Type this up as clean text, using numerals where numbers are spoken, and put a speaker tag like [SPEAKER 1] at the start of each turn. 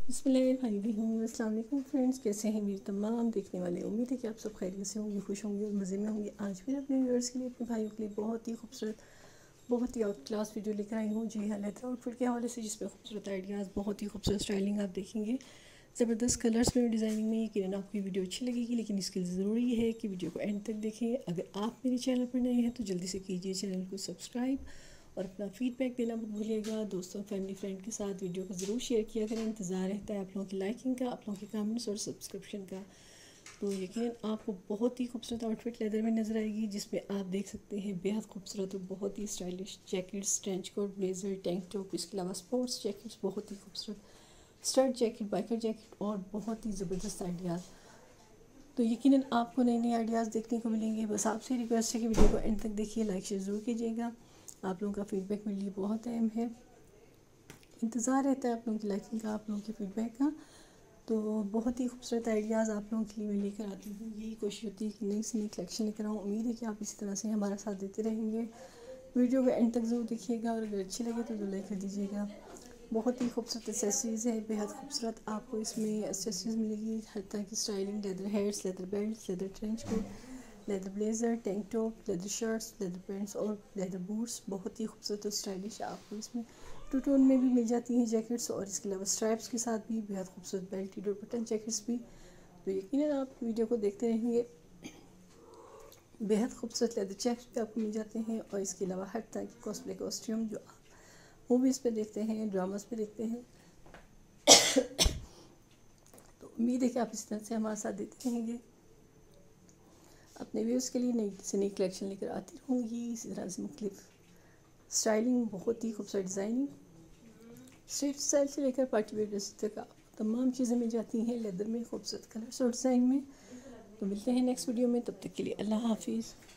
[SPEAKER 1] बिस्मिल्लाहिर्रहमानिर्रहीम। अस्सलाम वालेकुम फ्रेंड्स, कैसे हैं मेरे तमाम देखने वाले। उम्मीद है कि आप सब खैरियत से होंगे, खुश होंगे और मज़े में होंगे। आज फिर अपने व्यूअर्स के लिए, अपने भाइयों के लिए बहुत ही खूबसूरत, बहुत ही आउट क्लास वीडियो लेकर आई हूँ। जी हाँ, लेदर आउटफिट के हवाले से, जिसमें खूबसूरत आइडियाज़, बहुत ही खूबसूरत स्टाइलिंग आप देखेंगे, ज़बरदस्त कलर्स में डिज़ाइनिंग में। यकीनन आपको वीडियो अच्छी लगेगी, लेकिन इसके लिए ज़रूरी है कि वीडियो को एंड तक देखें। अगर आप मेरे चैनल पर नए हैं तो जल्दी से कीजिए चैनल को सब्सक्राइब और अपना फीडबैक देना मत भूलिएगा। दोस्तों, फैमिली, फ्रेंड के साथ वीडियो को ज़रूर शेयर किया करें। इंतज़ार रहता है आप लोगों की लाइकिंग का, आप लोगों के कमेंट्स और सब्सक्रिप्शन का। तो यकीनन आपको बहुत ही खूबसूरत आउटफिट लेदर में नज़र आएगी, जिसमें आप देख सकते हैं बेहद खूबसूरत और बहुत ही stylish jackets, trench coat, blazer, tank top, इसके अलावा स्पोर्ट्स जैकेट्स, बहुत ही खूबसूरत स्टर्ट जैकेट, बाइकर जैकेट और बहुत ही ज़बरदस्त आइडियाज़। तो यकीनन आपको नए नए आइडियाज़ देखने को मिलेंगे। बस आपसे रिक्वेस्ट है कि वीडियो को एंड तक देखिए, लाइक शेयर ज़रूर कीजिएगा। आप लोगों का फीडबैक मेरे लिए बहुत अहम है। इंतज़ार रहता है आप लोगों की लाइकिंग का, आप लोगों के फीडबैक का। तो बहुत ही खूबसूरत आइडियाज़ आप लोगों के लिए मैं लेकर आती हूँ। यही कोशिश होती है कि नई से नई कलेक्शन लेकर आऊँ। उम्मीद है कि आप इसी तरह से हमारा साथ देते रहेंगे। वीडियो को एंड तक ज़रूर देखिएगा और अगर अच्छी लगे तो लाइक कर दीजिएगा। बहुत ही खूबसूरत एक्सेसरीज़ है, बेहद खूबसूरत आपको इसमें एक्सेसरीज़ मिलेगी। हर तरह की styling, leather heads, leather belt, leather trench coat, leather blazer, tank top, leather shirts, leather pants और लेदर बूट्स। बहुत ही खूबसूरत और स्टाइलिश आपको इसमें टू टोन में भी मिल जाती हैं जैकेट्स, और इसके अलावा स्ट्राइप्स के साथ भी बेहद खूबसूरत बेल्टेड और बटन जैकेट्स भी। तो यकीनन आप वीडियो को देखते रहेंगे। बेहद खूबसूरत लेदर जैकेट भी आपको मिल जाते हैं, और इसके अलावा हर तरह की कॉस्प्ले कॉस्ट्यूम जो आप मूवीज़ पे देखते हैं, ड्रामास पे देखते हैं। तो उम्मीद है कि आप इस तरह से हमारे साथ देते रहेंगे। अपने व्यूज़ के लिए नई से नई कलेक्शन लेकर आती रहूँगी, इसी तरह से मुख्तलिफ स्टाइलिंग, बहुत ही खूबसूरत डिज़ाइनिंग, स्ट्रीट स्टाइल से लेकर पार्टी वेयर ड्रेस तक आपको तमाम चीज़ें मिल जाती हैं लेदर में, खूबसूरत कलर्स और डिज़ाइन में। तो मिलते हैं नेक्स्ट वीडियो में, तब तक के लिए अल्लाह हाफिज़।